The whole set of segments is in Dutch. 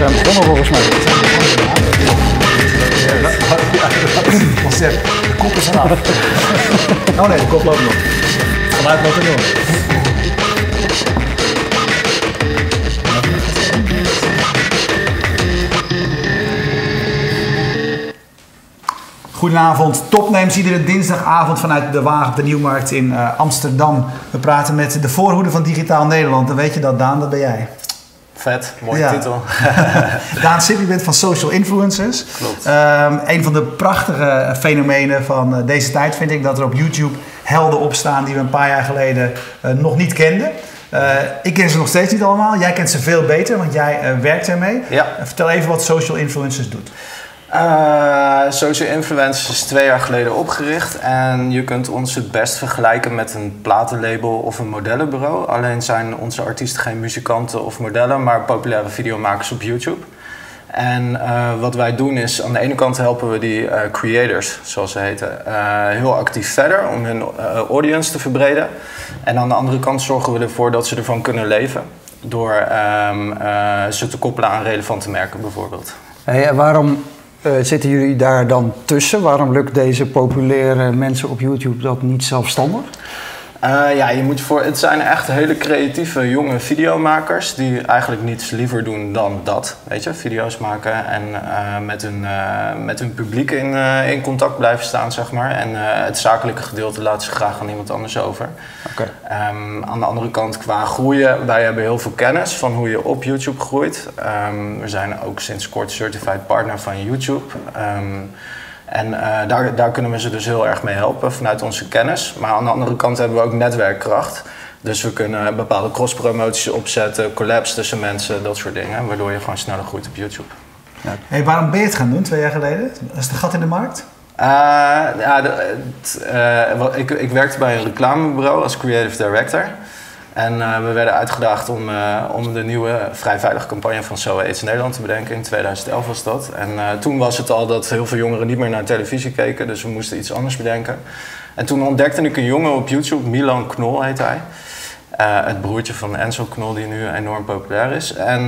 zijn begonnen volgens mij. Het concept. De kop is eraf. Oh nee, de kop loopt nog. Geluid loopt er nog. Goedenavond, Topnames iedere dinsdagavond vanuit de Waag op de Nieuwmarkt in Amsterdam. We praten met de voorhoede van Digitaal Nederland. Dan weet je dat, Daan, dat ben jij. Vet, mooie titel. Daan Sip, je bent van Social Influencers. Klopt. Een van de prachtige fenomenen van deze tijd vind ik dat er op YouTube helden opstaan die we een paar jaar geleden nog niet kenden. Ik ken ze nog steeds niet allemaal. Jij kent ze veel beter, want jij werkt ermee. Ja. Vertel even wat Social Influencers doet. Social Influencers is 2 jaar geleden opgericht en je kunt ons het best vergelijken met een platenlabel of een modellenbureau. Alleen zijn onze artiesten geen muzikanten of modellen, maar populaire videomakers op YouTube. En wat wij doen is, aan de ene kant helpen we die creators, zoals ze heten, heel actief verder om hun audience te verbreden. En aan de andere kant zorgen we ervoor dat ze ervan kunnen leven door ze te koppelen aan relevante merken bijvoorbeeld. Hey, waarom zitten jullie daar dan tussen? Waarom lukt deze populaire mensen op YouTube dat niet zelfstandig? Ja, het zijn echt hele creatieve jonge videomakers die eigenlijk niets liever doen dan dat. Weet je, video's maken en met hun publiek in contact blijven staan, zeg maar. En het zakelijke gedeelte laten ze graag aan iemand anders over. Okay. Aan de andere kant, qua groeien, wij hebben heel veel kennis van hoe je op YouTube groeit. We zijn ook sinds kort certified partner van YouTube. En daar kunnen we ze dus heel erg mee helpen vanuit onze kennis. Maar aan de andere kant hebben we ook netwerkkracht. Dus we kunnen bepaalde cross-promoties opzetten, collabs tussen mensen, dat soort dingen. Waardoor je gewoon sneller groeit op YouTube. Ja. Hey, waarom ben je het gaan doen 2 jaar geleden? Was het gat in de markt? Ik werkte bij een reclamebureau als creative director. En we werden uitgedaagd om de nieuwe Vrij Veilig campagne van So AIDS Nederland te bedenken. In 2011 was dat. En toen was het al dat heel veel jongeren niet meer naar televisie keken. Dus we moesten iets anders bedenken. En toen ontdekte ik een jongen op YouTube, Milan Knol heet hij. Het broertje van Enzo Knol, die nu enorm populair is. En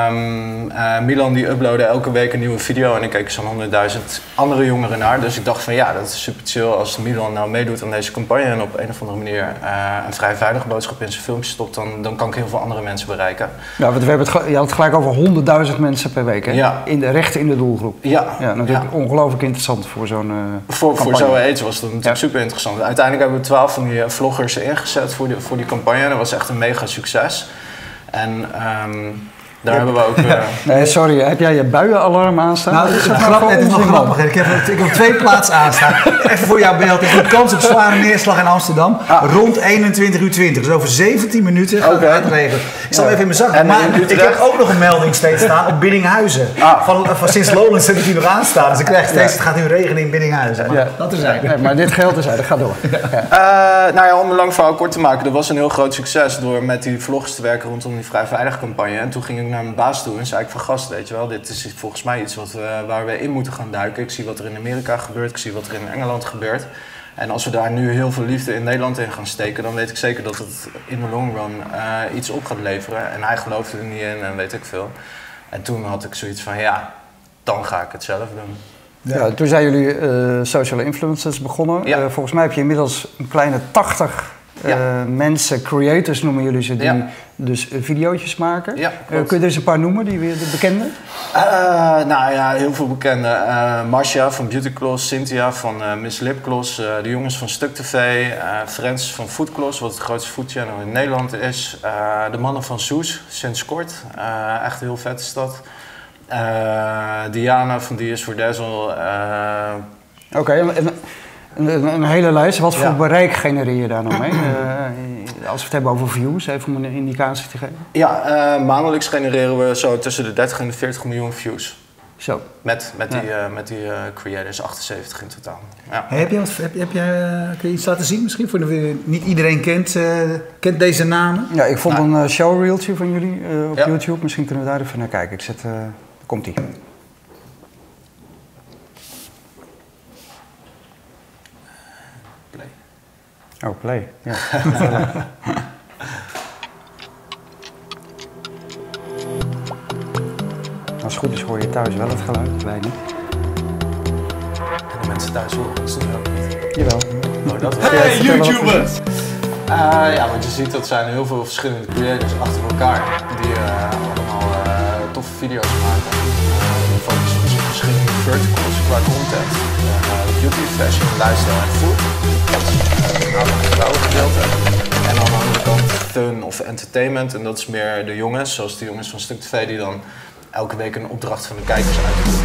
Milan die uploadde elke week een nieuwe video en ik keek zo'n 100.000 andere jongeren naar. Dus ik dacht van ja, dat is super chill als Milan nou meedoet aan deze campagne en op een of andere manier een vrij veilige boodschap in zijn filmpje stopt, dan kan ik heel veel andere mensen bereiken. Ja, want je had het gelijk over 100.000 mensen per week, hè? Ja. Recht in de doelgroep. Ja. Natuurlijk ongelooflijk interessant voor zo'n Voor So AIDS was dat natuurlijk super interessant. Uiteindelijk hebben we 12 van die vloggers ingezet voor die campagne. Dat was echt een mega succes. En daar hebben we ook... Nee, sorry, heb jij je buienalarm aanstaan? Nou, het is wel grappig. Ik heb op 2 plaatsen aanstaan. Even voor jouw beeld. Er is een kans op zware neerslag in Amsterdam. Rond 21:20. Dus over 17 minuten gaat het regelen. Ik zal even in mijn zak. Maar ik heb ook nog een melding steeds staan op Biddinghuizen. Van sinds Lowlands heb ik die nog aanstaan. Dus ik krijg steeds, het gaat nu regenen in Biddinghuizen. Maar dat is eigenlijk. Maar dit geldt dus dat gaat door. Nou ja, om een lang verhaal kort te maken. Dat was een heel groot succes door met die vlogs te werken rondom die Vrij Veilig campagne. En toen ging ik naar mijn baas toe en zei ik van gast, weet je wel, dit is volgens mij iets waar we in moeten gaan duiken. Ik zie wat er in Amerika gebeurt, ik zie wat er in Engeland gebeurt. En als we daar nu heel veel liefde in Nederland in gaan steken, dan weet ik zeker dat het in de long run iets op gaat leveren. En hij geloofde er niet in en weet ik veel. En toen had ik zoiets van ja, dan ga ik het zelf doen. Ja, toen zijn jullie Social Influencers begonnen. Ja. Volgens mij heb je inmiddels een kleine 80 mensen, creators noemen jullie ze, die dus video's maken. Ja, kun je er eens een paar noemen, de bekende? Nou ja, heel veel bekende. Marcia van Beauty Gloss, Cynthia van Miss Lip Gloss, de jongens van Stuk TV, Frans van Food Gloss, wat het grootste foodchannel in Nederland is. De mannen van Soes, sinds kort. Echt heel vet is dat. Diana van Die is voor Dazzle. Oké, een hele lijst. Wat voor bereik genereer je daar nou mee? Als we het hebben over views, even om een indicatie te geven. Ja, maandelijks genereren we zo tussen de 30 en de 40 miljoen views. Zo. Met die creators, 78 in totaal. Ja. Hey, kun je iets laten zien misschien? Voor niet iedereen kent deze namen. Ja, ik vond een showreeltje van jullie op YouTube. Misschien kunnen we daar even naar kijken. Komt-ie. Play. Oh, play. Ja. Als het goed is hoor je thuis wel het geluid, wij niet. En de mensen thuis horen ons ook niet. Jawel. Oh, dat Hey YouTubers! Ja, want je ziet dat zijn heel veel verschillende creators achter elkaar die allemaal toffe video's maken. Die focussen dus op verschillende verticals qua content. Beauty, fashion, lifestyle en food. Dat is het vrouwengedeelte. En aan de andere kant fun of entertainment. En dat is meer de jongens, zoals de jongens van Stuk TV, die dan elke week een opdracht van de kijkers uitvoeren.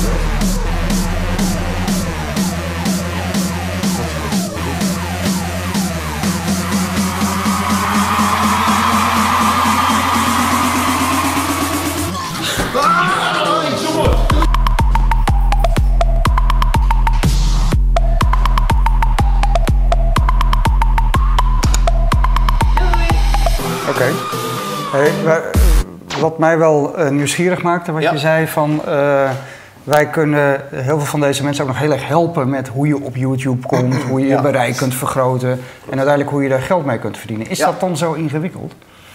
Oké. Hey, wat mij wel nieuwsgierig maakte, wat je zei van... wij kunnen heel veel van deze mensen ook nog heel erg helpen met hoe je op YouTube komt, hoe je je bereik kunt vergroten en uiteindelijk hoe je daar geld mee kunt verdienen. Is dat dan zo ingewikkeld?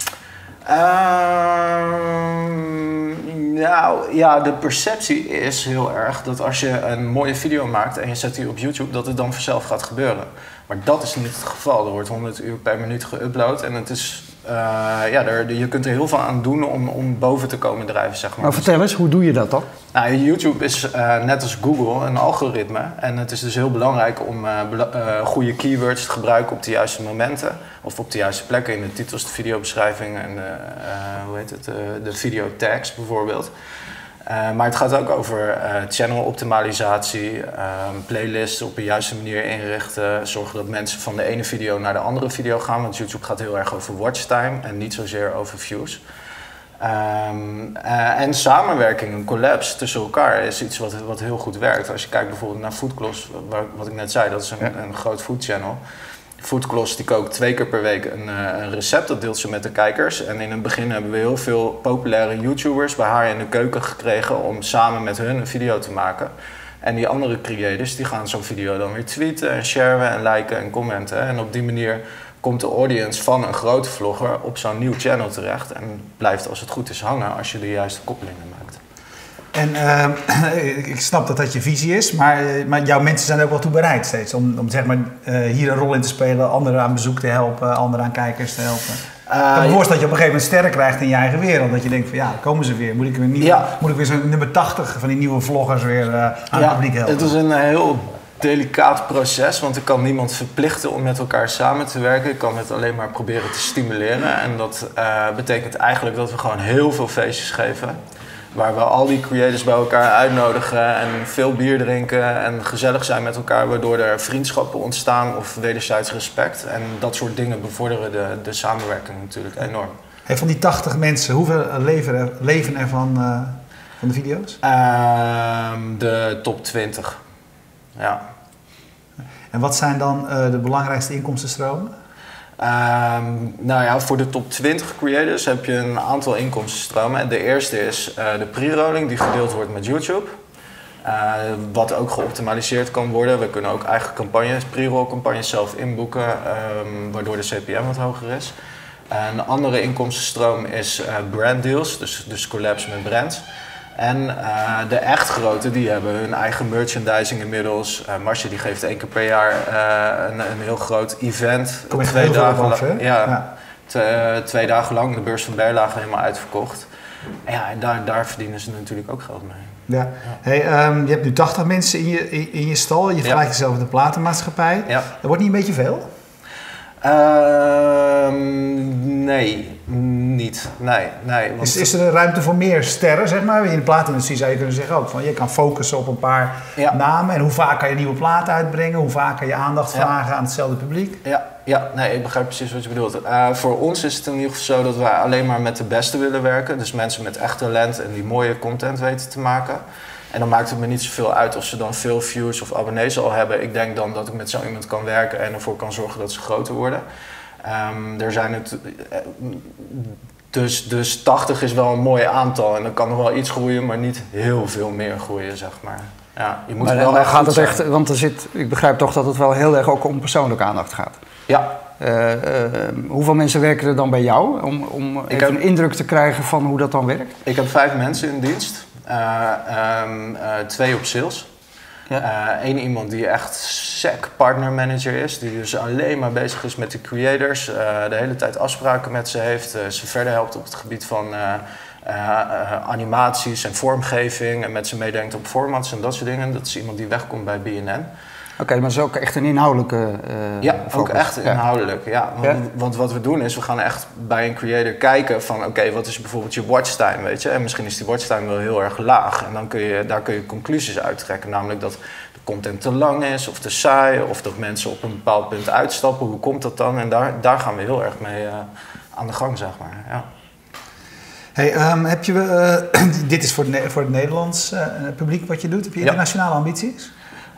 Nou ja, de perceptie is heel erg dat als je een mooie video maakt en je zet die op YouTube, dat het dan vanzelf gaat gebeuren. Maar dat is niet het geval. Er wordt 100 uur per minuut geüpload en het is, je kunt er heel veel aan doen om boven te komen drijven, zeg maar. Nou, vertel eens, hoe doe je dat dan? Nou, YouTube is net als Google een algoritme en het is dus heel belangrijk om goede keywords te gebruiken op de juiste momenten of op de juiste plekken in de titels, de videobeschrijving en de video tags bijvoorbeeld. Maar het gaat ook over channel optimalisatie, playlists op de juiste manier inrichten, zorgen dat mensen van de ene video naar de andere video gaan, want YouTube gaat heel erg over watchtime en niet zozeer over views. En samenwerking, een collabs tussen elkaar is iets wat heel goed werkt. Als je kijkt bijvoorbeeld naar Foodcloss, wat ik net zei, dat is een groot food channel. Foodcloss die kookt 2 keer per week een recept, dat deelt ze met de kijkers. En in het begin hebben we heel veel populaire YouTubers bij haar in de keuken gekregen om samen met hun een video te maken. En die andere creators die gaan zo'n video dan weer tweeten en sharen en liken en commenten. En op die manier komt de audience van een grote vlogger op zo'n nieuw channel terecht en blijft als het goed is hangen als je de juiste koppelingen maakt. En ik snap dat dat je visie is, maar jouw mensen zijn er ook wel toe bereid steeds om zeg maar, hier een rol in te spelen, anderen aan bezoek te helpen, anderen aan kijkers te helpen. Ik kan me voorstellen dat je op een gegeven moment sterren krijgt in je eigen wereld. Dat je denkt van ja, komen ze weer. Moet ik weer zo'n nummer 80 van die nieuwe vloggers weer aan het publiek helpen? Het is een heel delicaat proces, want ik kan niemand verplichten om met elkaar samen te werken. Ik kan het alleen maar proberen te stimuleren. En dat betekent eigenlijk dat we gewoon heel veel feestjes geven. Waar we al die creators bij elkaar uitnodigen en veel bier drinken en gezellig zijn met elkaar, waardoor er vriendschappen ontstaan of wederzijds respect. En dat soort dingen bevorderen de samenwerking natuurlijk enorm. Hey, van die 80 mensen, hoeveel leven er van de video's? De top 20, ja. En wat zijn dan de belangrijkste inkomstenstromen? Nou ja, voor de top 20 creators heb je een aantal inkomstenstromen. De eerste is de pre-rolling die gedeeld wordt met YouTube. Wat ook geoptimaliseerd kan worden. We kunnen ook eigen campagnes, pre-roll campagnes zelf inboeken, waardoor de CPM wat hoger is. Een andere inkomstenstroom is branddeals, dus collabs met brands. En de echt grote, die hebben hun eigen merchandising inmiddels. Marcia die geeft 1 keer per jaar een heel groot event. Kom je 2 dagen lang, hè? Ja. 2 dagen lang, de beurs van Berlage helemaal uitverkocht. En ja, en daar verdienen ze natuurlijk ook geld mee. Ja. Hey, je hebt nu 80 mensen in je stal. Je vergelijkt jezelf met de platenmaatschappij. Ja. Dat wordt niet een beetje veel? Nee, niet. Nee. Want is er ruimte voor meer sterren, zeg maar? In de platenindustrie zou je kunnen zeggen ook van je kan focussen op een paar namen. En hoe vaak kan je nieuwe platen uitbrengen? Hoe vaak kan je aandacht vragen aan hetzelfde publiek? Nee, ik begrijp precies wat je bedoelt. Voor ons is het in ieder geval zo dat wij alleen maar met de beste willen werken. Dus mensen met echt talent en die mooie content weten te maken. En dan maakt het me niet zoveel uit of ze dan veel views of abonnees al hebben. Ik denk dan dat ik met zo iemand kan werken en ervoor kan zorgen dat ze groter worden. Er zijn het, dus 80 is wel een mooi aantal en dan kan nog wel iets groeien, maar niet heel veel meer groeien, zeg maar. Ja, je moet wel echt gaat het echt, want ik begrijp toch dat het wel heel erg ook om persoonlijke aandacht gaat. Ja. Hoeveel mensen werken er dan bij jou om even een indruk te krijgen van hoe dat dan werkt? Ik heb 5 mensen in dienst. 2 op sales. Ja. 1 iemand die echt sec partner manager is, die dus alleen maar bezig is met de creators, de hele tijd afspraken met ze heeft, ze verder helpt op het gebied van animaties en vormgeving en met ze meedenkt op formats en dat soort dingen. Dat is iemand die wegkomt bij BNN. Oké, maar dat is ook echt een inhoudelijke ja, focus. ook echt inhoudelijk. Ja. Want wat we doen is, we gaan echt bij een creator kijken van oké, wat is bijvoorbeeld je watchtime, weet je? En misschien is die watchtime wel heel erg laag. En dan daar kun je conclusies uittrekken, namelijk dat de content te lang is of te saai, of dat mensen op een bepaald punt uitstappen. Hoe komt dat dan? En daar gaan we heel erg mee aan de gang, zeg maar. Ja. Hey, heb je, dit is voor het Nederlands publiek wat je doet. Heb je internationale ambities?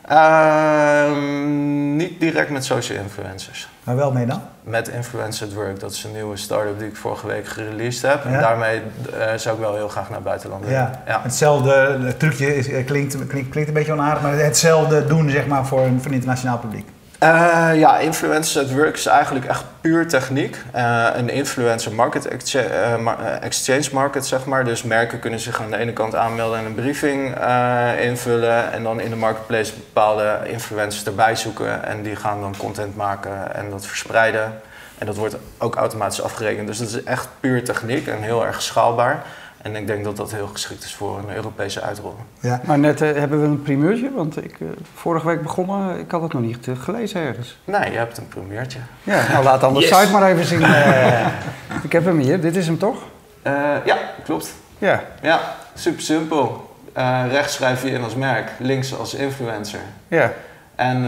Niet direct met social influencers. Maar wel mee dan? Met Influencer at Work. Dat is een nieuwe start-up die ik vorige week gereleased heb. En daarmee zou ik wel heel graag naar buitenland willen. Ja. Hetzelfde trucje klinkt een beetje onaardig, maar hetzelfde doen zeg maar voor een internationaal publiek. Influencer at Work is eigenlijk echt puur techniek. Een influencer market exchange market, zeg maar. Dus merken kunnen zich aan de ene kant aanmelden en een briefing invullen. En dan in de marketplace bepaalde influencers erbij zoeken. En die gaan dan content maken en dat verspreiden. En dat wordt ook automatisch afgerekend. Dus dat is echt puur techniek en heel erg schaalbaar. En ik denk dat dat heel geschikt is voor een Europese uitrol. Ja. Maar net hebben we een primeurtje, want ik vorige week begonnen, ik had het nog niet gelezen ergens. Nee, je hebt een primeurtje. Ja, nou laat dan de site maar even zien. Ik heb hem hier, dit is hem toch? Ja, klopt. Ja. Ja, super simpel. Rechts schrijf je in als merk, links als influencer. Ja. En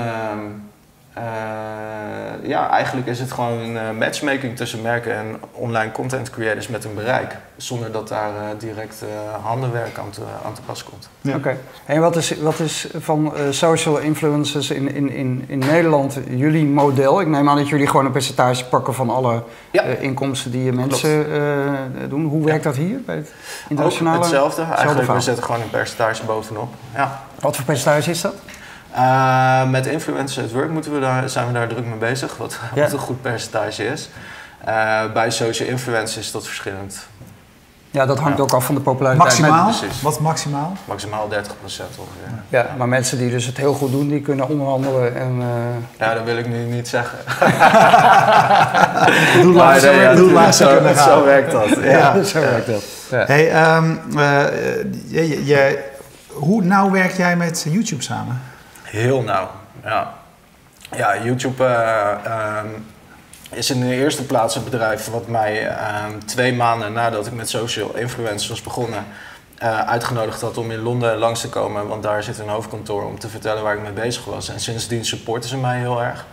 eigenlijk is het gewoon matchmaking tussen merken en online content creators met een bereik. Zonder dat daar direct handenwerk aan te pas komt. Ja. Oké. En wat is van social influencers in Nederland jullie model? Ik neem aan dat jullie gewoon een percentage pakken van alle inkomsten die mensen doen. Hoe werkt dat hier bij het internationale? Ook hetzelfde. Eigenlijk, we zetten gewoon een percentage bovenop. Ja. Wat voor percentage is dat? Met Influencer at Work zijn we daar druk mee bezig, wat een goed percentage is. Bij social influencers is dat verschillend. Ja, dat hangt ook af van de populariteit. Maximaal? Wat is maximaal? Maximaal 30% ongeveer. Ja, maar mensen die dus het heel goed doen, die kunnen onderhandelen en... Ja, dat wil ik nu niet zeggen. Zo werkt dat. Ja, zo werkt dat. Ja. Hey, hoe nauw werk jij met YouTube samen? Heel nauw, ja. Ja, YouTube is in de eerste plaats een bedrijf wat mij 2 maanden nadat ik met social influencers was begonnen, uitgenodigd had om in Londen langs te komen. Want daar zit een hoofdkantoor om te vertellen waar ik mee bezig was. En sindsdien supporten ze mij heel erg.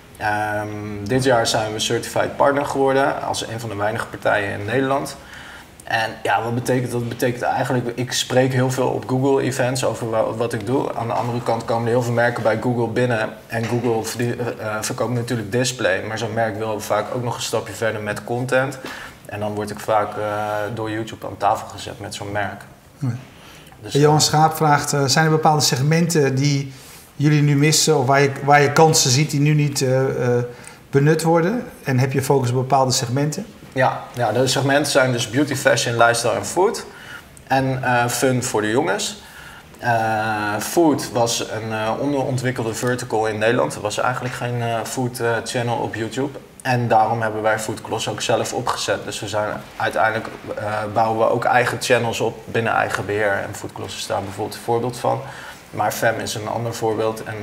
Dit jaar zijn we Certified Partner geworden als een van de weinige partijen in Nederland. En ja, wat betekent dat? Dat betekent eigenlijk, ik spreek heel veel op Google events over wat ik doe. Aan de andere kant komen er heel veel merken bij Google binnen. En Google verkoopt natuurlijk display. Maar zo'n merk wil vaak ook nog een stapje verder met content. En dan word ik vaak door YouTube aan tafel gezet met zo'n merk. Ja. Dus, Johan Schaap vraagt, zijn er bepaalde segmenten die jullie nu missen? Of waar je kansen ziet die nu niet benut worden? En heb je focus op bepaalde segmenten? Ja, de segmenten zijn dus beauty, fashion, lifestyle en food. En fun voor de jongens. Food was een onderontwikkelde vertical in Nederland. Er was eigenlijk geen food channel op YouTube. En daarom hebben wij Foodcloss ook zelf opgezet. Dus we zijn uiteindelijk bouwen we ook eigen channels op binnen eigen beheer. En Foodcloss is daar bijvoorbeeld een voorbeeld van. Maar Fem is een ander voorbeeld. En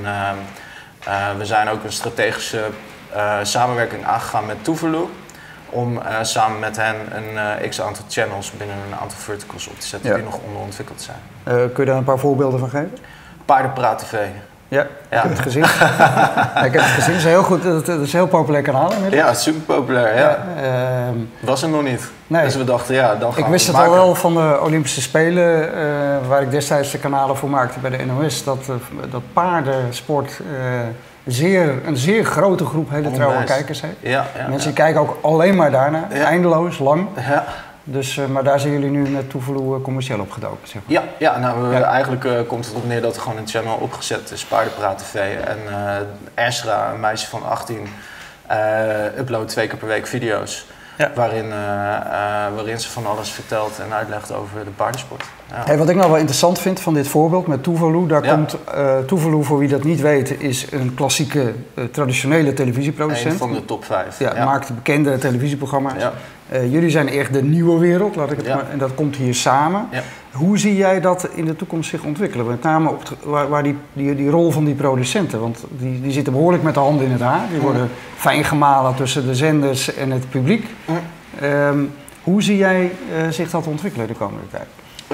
we zijn ook een strategische samenwerking aangegaan met Tuvalu. Om samen met hen een x-aantal channels binnen een aantal verticals op te zetten die nog onderontwikkeld zijn. Kun je daar een paar voorbeelden van geven? Paardenpraat TV. Ja, ik heb het gezien. Ik heb het gezien, het is heel goed. Het is een heel populair kanaal inmiddels. Ja, super populair. Ja. Was er nog niet. Nee. Dus we dachten, dan gaan we Ik wist het al wel van de Olympische Spelen, waar ik destijds de kanalen voor maakte bij de NOS, dat paardensport een zeer grote groep hele trouwe kijkers heeft. Ja, Mensen kijken ook alleen maar daarna, eindeloos, lang. Ja. Dus, maar daar zijn jullie nu met Tuvalu commercieel opgedoken, zeg maar. Eigenlijk komt het erop neer dat er gewoon een channel opgezet is, Paardenpraat TV. En Esra, een meisje van 18, uploadt 2 keer per week video's. waarin ze van alles vertelt en uitlegt over de paardensport. Ja. Hey, wat ik nou wel interessant vind van dit voorbeeld met Tuvalu, daar komt Tuvalu, voor wie dat niet weet, is een klassieke traditionele televisieproducent. Een van de top 5. Ja, maakt bekende televisieprogramma's. Ja. Jullie zijn echt de nieuwe wereld, laat ik het maar, en dat komt hier samen. Ja. Hoe zie jij dat in de toekomst zich ontwikkelen? Met name op waar die rol van die producenten, want die zitten behoorlijk met de handen in het haar. Die worden fijn gemalen tussen de zenders en het publiek. Hoe zie jij zich dat ontwikkelen de komende tijd?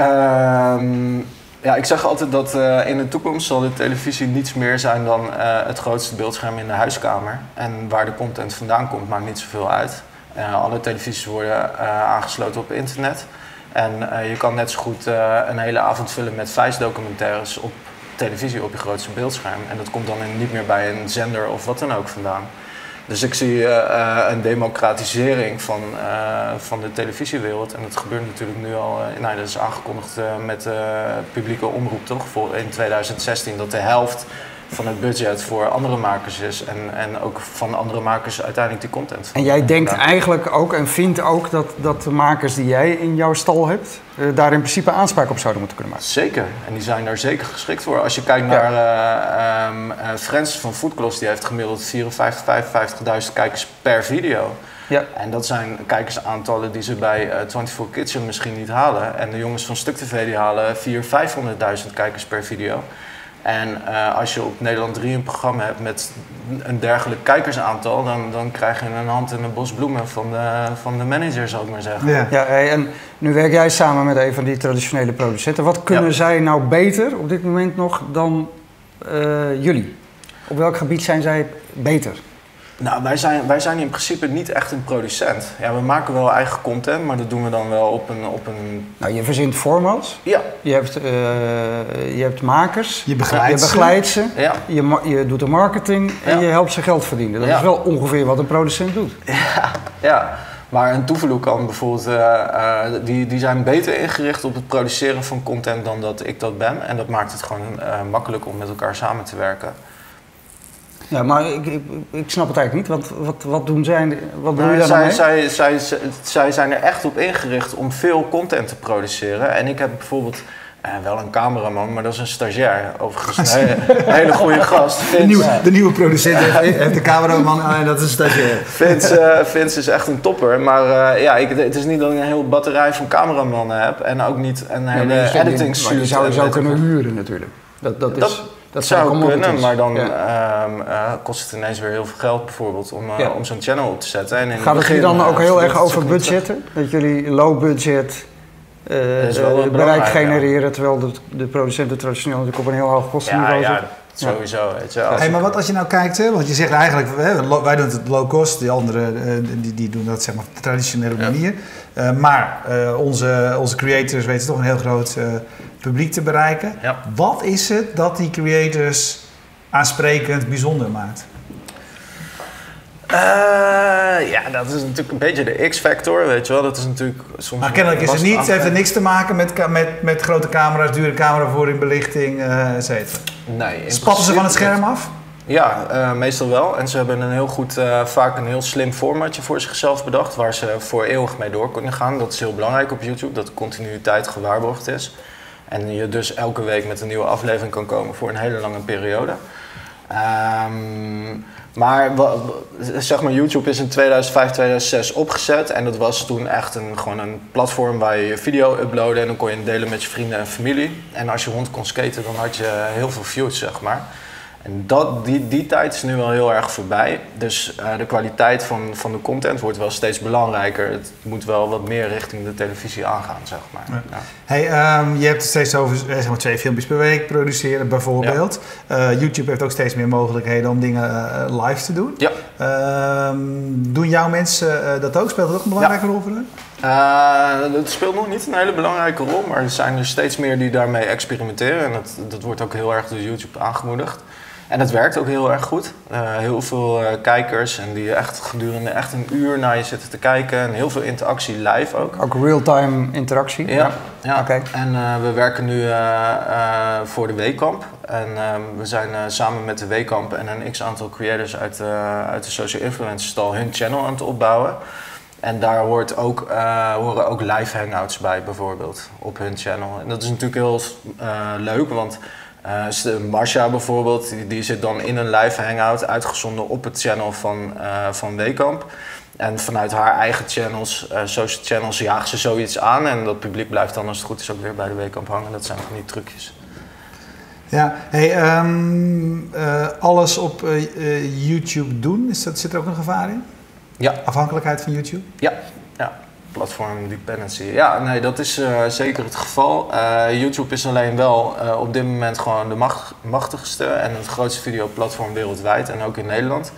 Ja, ik zeg altijd dat in de toekomst zal de televisie niets meer zijn dan het grootste beeldscherm in de huiskamer. En waar de content vandaan komt, maakt niet zoveel uit. Alle televisies worden aangesloten op internet. En je kan net zo goed een hele avond vullen met Vice-documentaires op televisie op je grootste beeldscherm. En dat komt dan niet meer bij een zender of wat dan ook vandaan. Dus ik zie een democratisering van de televisiewereld. En dat gebeurt natuurlijk nu al. Dat is aangekondigd met publieke omroep toch? In 2016 dat de helft van het budget voor andere makers is. En ook van andere makers uiteindelijk die content. En jij denkt eigenlijk ook en vindt ook dat de makers die jij in jouw stal hebt, daar in principe aanspraak op zouden moeten kunnen maken? Zeker. En die zijn daar zeker geschikt voor. Als je kijkt naar Frans van Foodcloss, die heeft gemiddeld 55.000 kijkers per video. Ja. En dat zijn kijkersaantallen die ze bij 24 Kitchen misschien niet halen. En de jongens van Stuk TV die halen 400.000-500.000 kijkers per video. En als je op Nederland 3 een programma hebt met een dergelijk kijkersaantal, dan krijg je een hand en een bos bloemen van de manager, zal ik maar zeggen. Ja, en nu werk jij samen met een van die traditionele producenten. Wat kunnen zij nou beter op dit moment nog dan jullie? Op welk gebied zijn zij beter? Nou, wij zijn in principe niet echt een producent. Ja, we maken wel eigen content, maar dat doen we dan wel op een... Nou, je verzint formats. Ja. Je hebt makers. Je begeleidt ze. Ja. Je doet de marketing en je helpt ze geld verdienen. Dat is wel ongeveer wat een producent doet. Ja. Maar een Tuvalu kan bijvoorbeeld, die zijn beter ingericht op het produceren van content dan dat ik dat ben. En dat maakt het gewoon makkelijk om met elkaar samen te werken. Ja, maar ik snap het eigenlijk niet. Wat doen zij? Wat doen jullie daar mee? Zij zijn er echt op ingericht om veel content te produceren. En ik heb bijvoorbeeld wel een cameraman, maar dat is een stagiair. Overigens een hele goede gast. De nieuwe producent heeft de cameraman en dat is een stagiair. Vince is echt een topper. Maar het is niet dat ik een hele batterij van cameramannen heb. En ook niet een hele editing suite. Maar je zou kunnen huren natuurlijk. Dat zou kunnen, maar dan kost het ineens weer heel veel geld bijvoorbeeld om zo'n channel op te zetten. En gaat het hier dan ook heel erg over budgetten? Dat jullie low budget bereik genereren, terwijl de producenten traditioneel natuurlijk op een heel hoog kostenniveau zitten? Sowieso. Weet je, maar wat als je nou kijkt, hè, want je zegt eigenlijk, wij doen het low cost, die anderen die doen dat zeg maar op de traditionele manier. Maar onze creators weten toch een heel groot publiek te bereiken. Ja. Wat is het dat die creators aansprekend bijzonder maakt? Dat is natuurlijk een beetje de X-factor, weet je wel. Dat is natuurlijk soms. Maar kennelijk is het niet, heeft er niks te maken met grote camera's, dure cameravoering, belichting, et cetera. Nee. Spatten ze van het scherm af? Ja, meestal wel. En ze hebben een heel goed, vaak een heel slim formatje voor zichzelf bedacht, waar ze voor eeuwig mee door kunnen gaan. Dat is heel belangrijk op YouTube, dat de continuïteit gewaarborgd is. En je dus elke week met een nieuwe aflevering kan komen voor een hele lange periode. Maar zeg maar, YouTube is in 2005, 2006 opgezet. En dat was toen echt gewoon een platform waar je video uploadde. En dan kon je het delen met je vrienden en familie. En als je rond kon skaten, dan had je heel veel views, zeg maar. En die tijd is nu wel heel erg voorbij. Dus de kwaliteit van de content wordt wel steeds belangrijker. Het moet wel wat meer richting de televisie aangaan, zeg maar. Ja. Ja. Hey, je hebt het steeds over zeg maar 2 filmpjes per week produceren, bijvoorbeeld. Ja. YouTube heeft ook steeds meer mogelijkheden om dingen live te doen. Ja. Doen jouw mensen dat ook? Speelt dat ook een belangrijke rol voor hen? Dat speelt nog niet een hele belangrijke rol, maar er zijn er steeds meer die daarmee experimenteren. En dat wordt ook heel erg door YouTube aangemoedigd. En dat werkt ook heel erg goed. Heel veel kijkers en die echt gedurende echt een uur naar je zitten te kijken. En heel veel interactie live ook. Ook real-time interactie? Ja. Okay. En we werken nu voor de Weekamp. En we zijn samen met de Weekamp en een x-aantal creators uit de social influencer stal hun channel aan het opbouwen. En daar horen ook live hangouts bij bijvoorbeeld op hun channel. En dat is natuurlijk heel leuk, want Masha bijvoorbeeld, die zit dan in een live hangout uitgezonden op het channel van Wekamp. En vanuit haar eigen channels, social channels, jaagt ze zoiets aan. En dat publiek blijft dan als het goed is ook weer bij de Wekamp hangen. Dat zijn van die trucjes. Ja, hey, alles op YouTube doen, zit er ook een gevaar in? Ja. Afhankelijkheid van YouTube? Ja, platform dependency. Ja, nee, dat is zeker het geval. YouTube is alleen wel op dit moment gewoon de machtigste en het grootste videoplatform wereldwijd en ook in Nederland.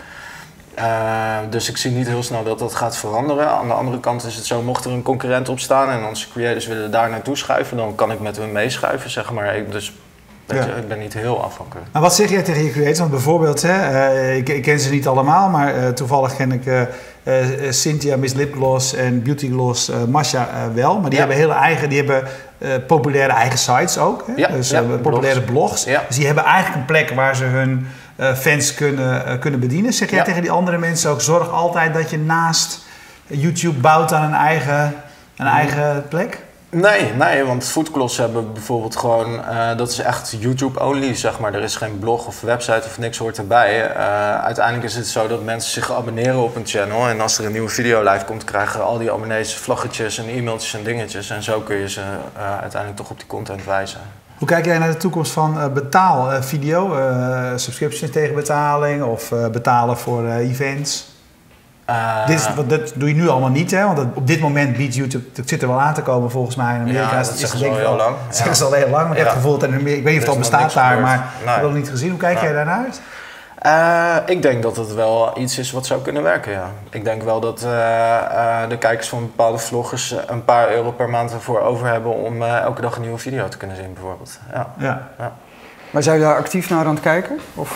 Dus ik zie niet heel snel dat dat gaat veranderen. Aan de andere kant is het zo, mocht er een concurrent opstaan en onze creators willen daar naartoe schuiven, dan kan ik met hun meeschuiven, zeg maar. Ik ben niet heel afhankelijk. Maar wat zeg jij tegen je creators? Want bijvoorbeeld, ik ken ze niet allemaal, maar toevallig ken ik Cynthia, Miss Lipgloss en Beauty Gloss, Masha wel. Maar die hebben populaire eigen sites ook. Hè? Populaire blogs. Ja. Dus die hebben eigenlijk een plek waar ze hun fans kunnen bedienen. Zeg jij tegen die andere mensen ook, zorg altijd dat je naast YouTube bouwt aan een eigen plek? Nee, want Foodgloss hebben bijvoorbeeld gewoon, dat is echt YouTube-only, zeg maar. Er is geen blog of website of niks hoort erbij. Uiteindelijk is het zo dat mensen zich abonneren op een channel en als er een nieuwe video live komt, krijgen al die abonnees vlaggetjes en e-mailtjes en dingetjes. En zo kun je ze uiteindelijk toch op die content wijzen. Hoe kijk jij naar de toekomst van betaalvideo? Subscriptions tegen betaling of betalen voor events? Dat doe je nu allemaal niet, hè? Want op dit moment biedt YouTube, dat zit er wel aan te komen volgens mij in Amerika. Ja, dat zeggen ze al heel lang. Dat zeggen ze al heel lang, maar ik heb het gevoel dat in Amerika, ik weet niet of het al bestaat daar, maar ik heb het nog niet gezien. Hoe kijk jij daarnaar? Ik denk dat het wel iets is wat zou kunnen werken, ja. Ik denk wel dat de kijkers van bepaalde vloggers een paar euro per maand ervoor over hebben om elke dag een nieuwe video te kunnen zien, bijvoorbeeld. Ja. Maar zijn je daar actief naar aan het kijken? Of,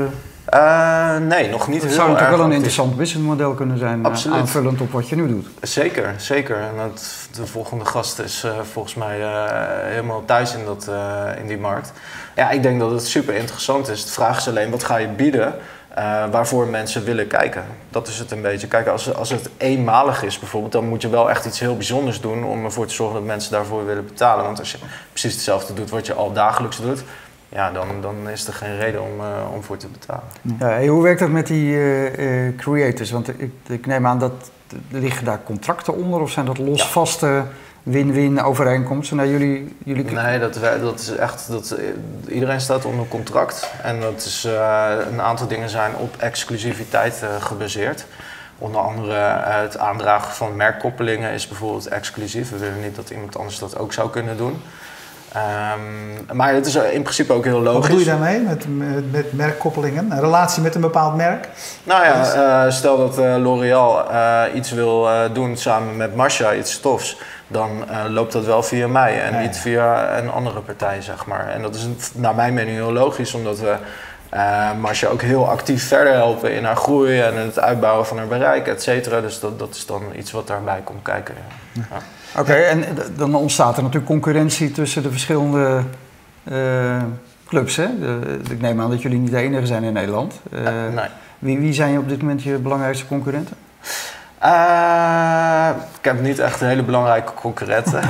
nee, nog niet heel erg. Het zou natuurlijk wel een interessant businessmodel kunnen zijn, aanvullend op wat je nu doet. Zeker. En de volgende gast is volgens mij helemaal thuis in die markt. Ja, ik denk dat het super interessant is. De vraag is alleen, wat ga je bieden waarvoor mensen willen kijken? Dat is het een beetje. Kijk, als het eenmalig is bijvoorbeeld, dan moet je wel echt iets heel bijzonders doen om ervoor te zorgen dat mensen daarvoor willen betalen. Want als je precies hetzelfde doet wat je al dagelijks doet, ja, dan is er geen reden om voor te betalen. Ja, hoe werkt dat met die creators? Want ik neem aan dat liggen daar contracten onder of zijn dat losvaste win-win overeenkomsten? Nou, jullie... Nee, dat is echt... iedereen staat onder contract en dat is, een aantal dingen zijn op exclusiviteit gebaseerd. Onder andere het aandragen van merkkoppelingen is bijvoorbeeld exclusief. We willen niet dat iemand anders dat ook zou kunnen doen. Maar het is in principe ook heel logisch. Wat bedoel je daarmee met merkkoppelingen? Een relatie met een bepaald merk? Nou ja, stel dat L'Oréal iets wil doen samen met Masha, iets tofs. Dan loopt dat wel via mij en niet via een andere partij, zeg maar. En dat is naar mijn mening heel logisch, omdat we Masha ook heel actief verder helpen in haar groei en het uitbouwen van haar bereik, et cetera. Dus dat is dan iets wat daarbij komt kijken. Ja. Oké, en dan ontstaat er natuurlijk concurrentie tussen de verschillende clubs, hè? Ik neem aan dat jullie niet de enige zijn in Nederland. Nee. Wie zijn op dit moment je belangrijkste concurrenten? Ik heb niet echt een hele belangrijke concurrenten.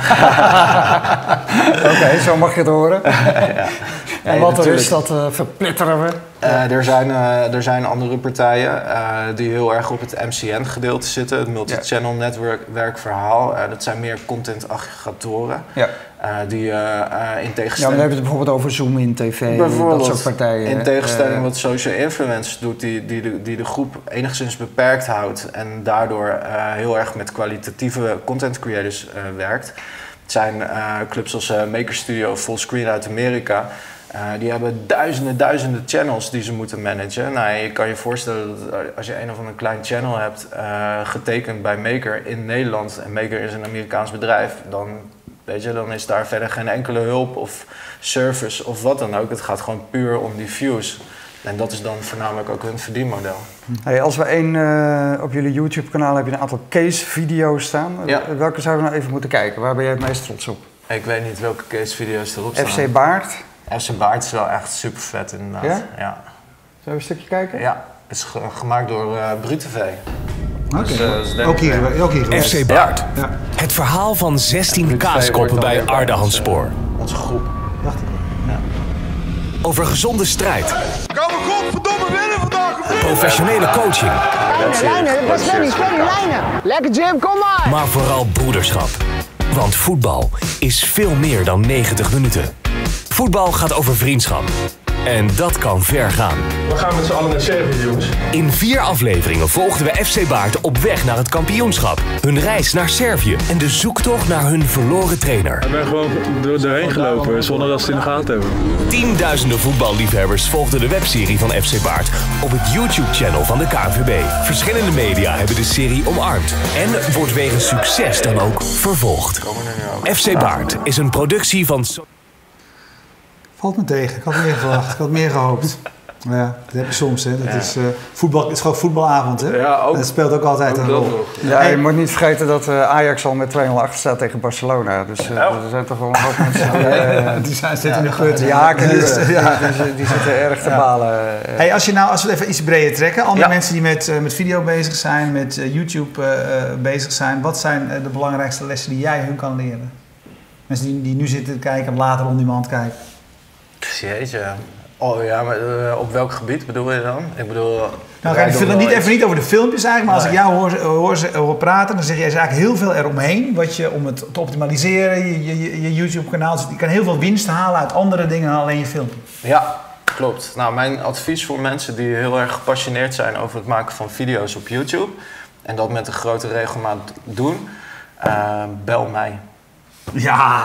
Oké, zo mag je het horen. En wat er is, dat verpletteren we. Er zijn andere partijen die heel erg op het MCN-gedeelte zitten, het multi-channel netwerkverhaal. Dat zijn meer content-aggregatoren. Ja. Die in tegenstelling... Ja, maar dan hebben we het bijvoorbeeld over Zoom-in TV, dat soort partijen. In tegenstelling wat social influence doet, die de groep enigszins beperkt houdt en daardoor heel erg met kwalitatieve content creators werkt. Het zijn clubs als Maker Studio of Fullscreen uit Amerika. Die hebben duizenden channels die ze moeten managen. Nou, je kan je voorstellen dat als je een of ander klein channel hebt getekend bij Maker in Nederland, en Maker is een Amerikaans bedrijf, dan is daar verder geen enkele hulp of service of wat dan ook. Het gaat gewoon puur om die views. En dat is dan voornamelijk ook hun verdienmodel. Hey, als we op jullie YouTube-kanaal heb je een aantal case-video's staan. Ja. Welke zouden we nou even moeten kijken? Waar ben jij het meest trots op? Ik weet niet welke case-video's erop staan. FC Baard? FC Baard is wel echt super vet inderdaad. Ja? Zullen we een stukje kijken? Ja, het is gemaakt door BruTV. Dus, ook hier geweest. FC Baart. Ja. Het verhaal van 16 kaaskoppen bij Ardahanspoor. Onze groep. Over gezonde strijd. Kan we godverdomme winnen vandaag? Professionele coaching. Lijnen, dat is Svenny, lijnen. Lekker Jim, kom maar! Maar vooral broederschap. Want voetbal is veel meer dan 90 minuten. Voetbal gaat over vriendschap. En dat kan ver gaan. We gaan met z'n allen naar Servië, jongens. In 4 afleveringen volgden we FC Baart op weg naar het kampioenschap. Hun reis naar Servië en de zoektocht naar hun verloren trainer. Ik ben gewoon doorheen gelopen zonder dat ze het in de gaten hebben. Tienduizenden voetballiefhebbers volgden de webserie van FC Baart op het YouTube-channel van de KNVB. Verschillende media hebben de serie omarmd en wordt wegens succes dan ook vervolgd. FC Baart is een productie van... Valt me tegen. Ik had meer verwacht. Ik had meer gehoopt. Ja, dat heb je soms. Hè. Dat is, voetbal, het is gewoon voetbalavond. Hè. Ja, ook, dat speelt ook altijd een rol. Ja, je moet niet vergeten dat Ajax al met 2-0 achter staat tegen Barcelona. Dus er zijn toch wel een hoop mensen die zitten in de gut. Ja, die zitten erg te balen. Hey, als we het even iets breder trekken. Andere mensen die met video bezig zijn, met YouTube bezig zijn. Wat zijn de belangrijkste lessen die jij hun kan leren? Mensen die nu zitten te kijken en later on demand kijken. Jeetje. Oh ja, maar op welk gebied bedoel je dan? Ik bedoel... Nou, even niet over de filmpjes eigenlijk, maar als ik jou hoor praten, dan zeg je eigenlijk heel veel eromheen. Om het te optimaliseren, je YouTube-kanaal. Dus je kan heel veel winst halen uit andere dingen dan alleen je filmpje. Ja, klopt. Nou, mijn advies voor mensen die heel erg gepassioneerd zijn over het maken van video's op YouTube en dat met een grote regelmaat doen, bel mij. Ja.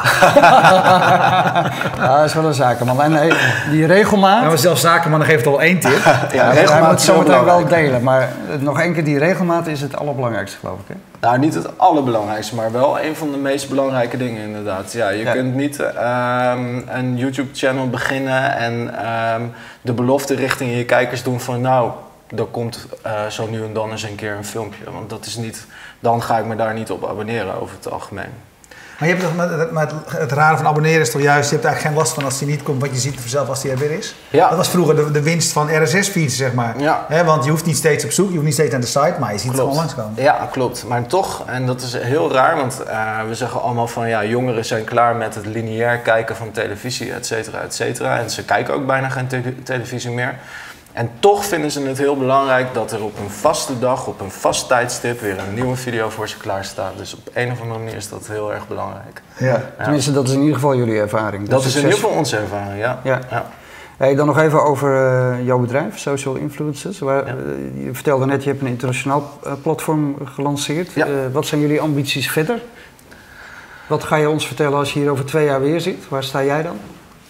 Ja, dat is wel een zakenman. En die regelmaat... Nou, zelfs zakenman geeft al 1 tip. Ja, regelmaat moet het zo meteen wel delen. Maar nog één keer, die regelmaat is het allerbelangrijkste, geloof ik. Hè? Nou, niet het allerbelangrijkste, maar wel een van de meest belangrijke dingen inderdaad. Ja, je kunt niet een YouTube-channel beginnen en de belofte richting je kijkers doen van nou, er komt zo nu en dan eens een keer een filmpje. Want dat is niet, dan ga ik me daar niet op abonneren over het algemeen. Maar je hebt het rare van abonneren is toch juist, je hebt eigenlijk geen last van als die niet komt, want je ziet vanzelf als die er weer is. Ja. Dat was vroeger de winst van RSS-feeds, zeg maar. Ja. Want je hoeft niet steeds op zoek, je hoeft niet steeds aan de site, maar je ziet het gewoon langskomen. Ja, klopt. Maar toch, en dat is heel raar, want we zeggen allemaal van ja, jongeren zijn klaar met het lineair kijken van televisie, et cetera, et cetera. En ze kijken ook bijna geen televisie meer. En toch vinden ze het heel belangrijk dat er op een vaste dag, op een vast tijdstip, weer een nieuwe video voor ze klaar staat. Dus op een of andere manier is dat heel erg belangrijk. Ja. Tenminste, dat is in ieder geval jullie ervaring. Dat is in ieder geval onze ervaring, ja. Hey, dan nog even over jouw bedrijf, Social Influencers. Je vertelde net, je hebt een internationaal platform gelanceerd. Ja. Wat zijn jullie ambities verder? Wat ga je ons vertellen als je hier over 2 jaar weer zit? Waar sta jij dan?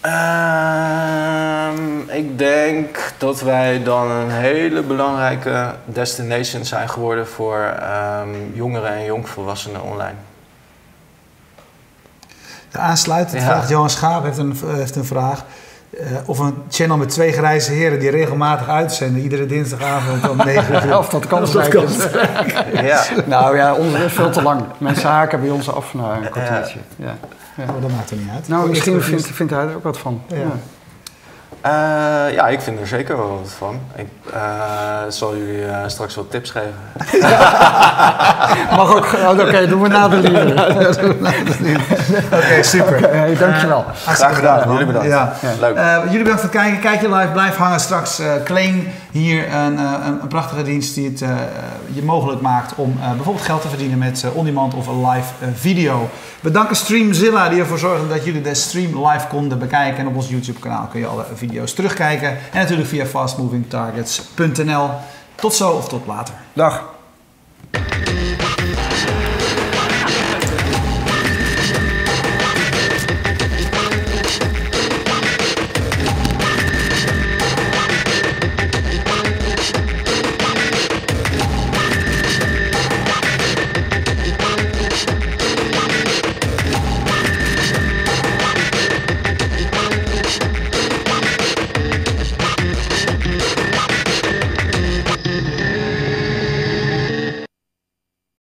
Ik denk dat wij dan een hele belangrijke destination zijn geworden voor jongeren en jongvolwassenen online. Aansluitend vraagt Johan Schaap heeft een vraag. Of een channel met 2 grijze heren die regelmatig uitzenden, iedere dinsdagavond om 9 uur. Of dat kansrijk is. Ja. Nou ja, ons is veel te lang. Mensen haken bij ons af na een kwartiertje. Ja. Ja. Oh, dat maakt er niet uit. Nou, misschien vindt hij er ook wat van. Ja. Ja, ik vind er zeker wel wat van. Ik zal jullie straks wat tips geven. Mag ook. Oké, doen we na de liefde. Oké, super. Hey, dankjewel. Graag gedaan. Jullie bedankt. Ja. Leuk. Jullie bedankt voor het kijken. Kijk je live, blijf hangen. Straks Claim hier een prachtige dienst die het je mogelijk maakt om bijvoorbeeld geld te verdienen met on-demand of een live video. We danken Streamzilla die ervoor zorgde dat jullie de stream live konden bekijken. En op ons YouTube kanaal kun je alle video's terugkijken. En natuurlijk via fastmovingtargets.nl. Tot zo of tot later. Dag.